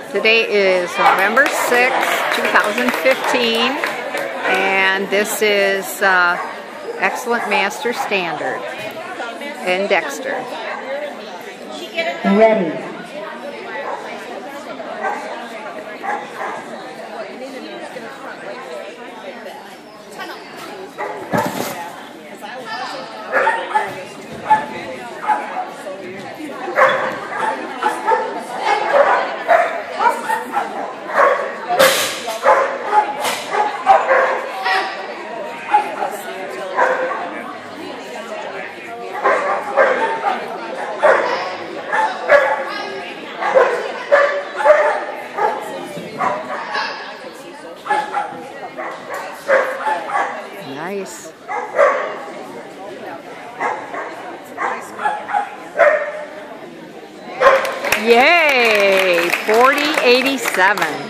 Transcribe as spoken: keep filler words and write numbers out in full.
Today is November sixth, two thousand fifteen, and this is uh, Excellent Master Standard in Dexter. Ready. Nice. Yay! forty eighty-seven.